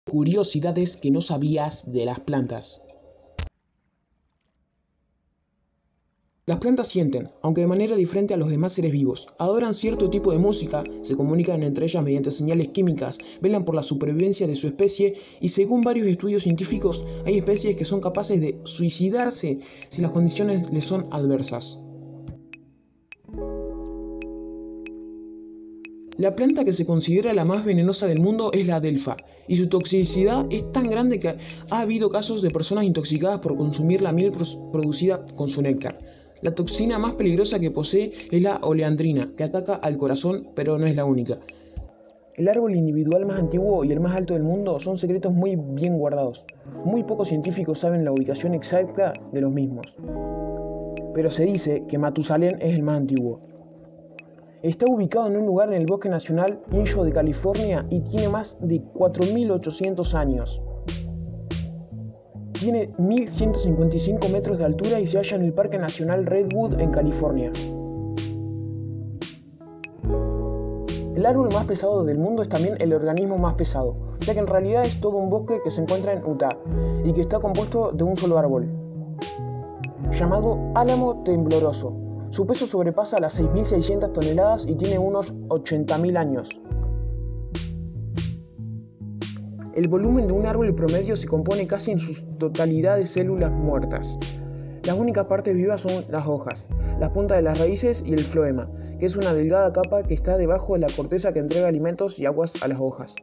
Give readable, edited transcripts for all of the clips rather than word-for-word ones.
Curiosidades que no sabías de las plantas. Las plantas sienten, aunque de manera diferente a los demás seres vivos. Adoran cierto tipo de música, se comunican entre ellas mediante señales químicas, velan por la supervivencia de su especie y según varios estudios científicos, hay especies que son capaces de suicidarse si las condiciones les son adversas. La planta que se considera la más venenosa del mundo es la adelfa, y su toxicidad es tan grande que ha habido casos de personas intoxicadas por consumir la miel producida con su néctar. La toxina más peligrosa que posee es la oleandrina, que ataca al corazón, pero no es la única. El árbol individual más antiguo y el más alto del mundo son secretos muy bien guardados. Muy pocos científicos saben la ubicación exacta de los mismos. Pero se dice que Matusalén es el más antiguo. Está ubicado en un lugar en el Bosque Nacional Inyo de California y tiene más de 4.800 años. Tiene 1.155 metros de altura y se halla en el Parque Nacional Redwood en California. El árbol más pesado del mundo es también el organismo más pesado, ya que en realidad es todo un bosque que se encuentra en Utah y que está compuesto de un solo árbol, llamado álamo tembloroso. Su peso sobrepasa las 6.600 toneladas y tiene unos 80.000 años. El volumen de un árbol promedio se compone casi en su totalidad de células muertas. Las únicas partes vivas son las hojas, las puntas de las raíces y el floema, que es una delgada capa que está debajo de la corteza que entrega alimentos y aguas a las hojas.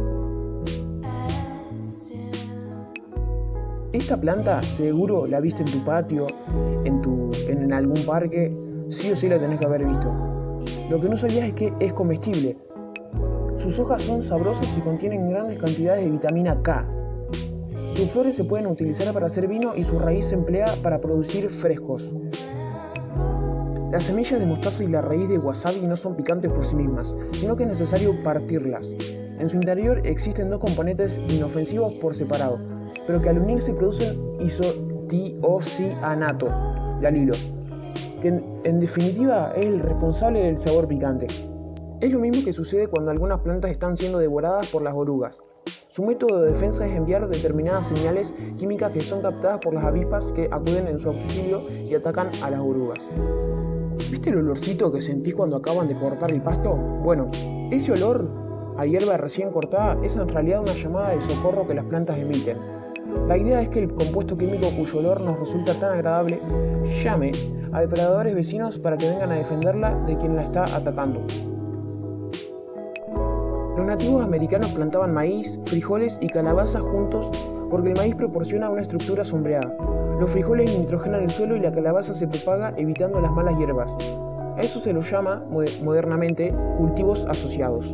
Esta planta seguro la viste en tu patio, en algún parque, sí o sí la tenés que haber visto. Lo que no sabías es que es comestible. Sus hojas son sabrosas y contienen grandes cantidades de vitamina K. Sus flores se pueden utilizar para hacer vino y su raíz se emplea para producir frescos. Las semillas de mostaza y la raíz de wasabi no son picantes por sí mismas, sino que es necesario partirlas. En su interior existen dos componentes inofensivos por separado, pero que al unirse producen isotiocianato de alilo, que en definitiva es el responsable del sabor picante. Es lo mismo que sucede cuando algunas plantas están siendo devoradas por las orugas. Su método de defensa es enviar determinadas señales químicas que son captadas por las avispas que acuden en su auxilio y atacan a las orugas. ¿Viste el olorcito que sentís cuando acaban de cortar el pasto? Bueno, ese olor a hierba recién cortada es en realidad una llamada de socorro que las plantas emiten. La idea es que el compuesto químico cuyo olor nos resulta tan agradable llame a depredadores vecinos para que vengan a defenderla de quien la está atacando. Los nativos americanos plantaban maíz, frijoles y calabaza juntos porque el maíz proporciona una estructura sombreada. Los frijoles nitrogenan el suelo y la calabaza se propaga evitando las malas hierbas. A eso se lo llama modernamente cultivos asociados.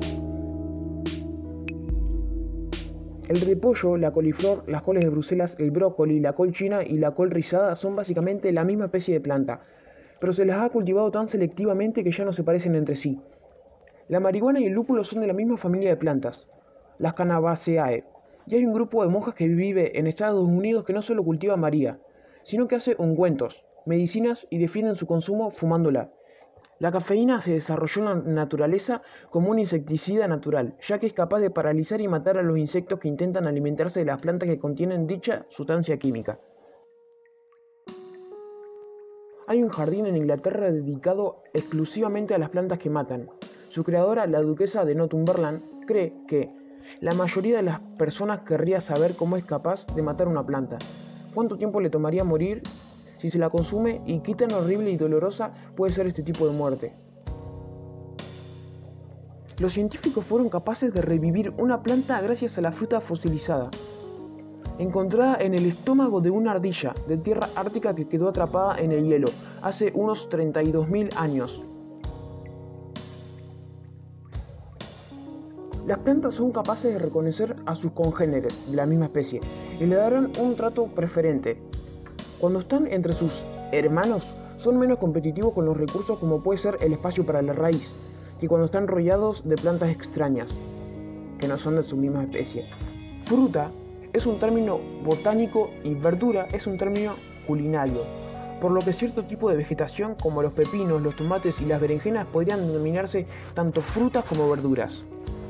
El repollo, la coliflor, las coles de Bruselas, el brócoli, la col china y la col rizada son básicamente la misma especie de planta, pero se las ha cultivado tan selectivamente que ya no se parecen entre sí. La marihuana y el lúpulo son de la misma familia de plantas, las Cannabaceae, y hay un grupo de monjas que vive en Estados Unidos que no solo cultiva María, sino que hace ungüentos, medicinas y defienden su consumo fumándola. La cafeína se desarrolló en la naturaleza como un insecticida natural, ya que es capaz de paralizar y matar a los insectos que intentan alimentarse de las plantas que contienen dicha sustancia química. Hay un jardín en Inglaterra dedicado exclusivamente a las plantas que matan. Su creadora, la duquesa de Northumberland, cree que la mayoría de las personas querría saber cómo es capaz de matar una planta, cuánto tiempo le tomaría morir si se la consume y qué tan horrible y dolorosa puede ser este tipo de muerte. Los científicos fueron capaces de revivir una planta gracias a la fruta fosilizada, encontrada en el estómago de una ardilla de tierra ártica que quedó atrapada en el hielo hace unos 32.000 años. Las plantas son capaces de reconocer a sus congéneres de la misma especie y le darán un trato preferente. Cuando están entre sus hermanos, son menos competitivos con los recursos como puede ser el espacio para la raíz, que cuando están rodeados de plantas extrañas, que no son de su misma especie. Fruta es un término botánico y verdura es un término culinario, por lo que cierto tipo de vegetación como los pepinos, los tomates y las berenjenas podrían denominarse tanto frutas como verduras.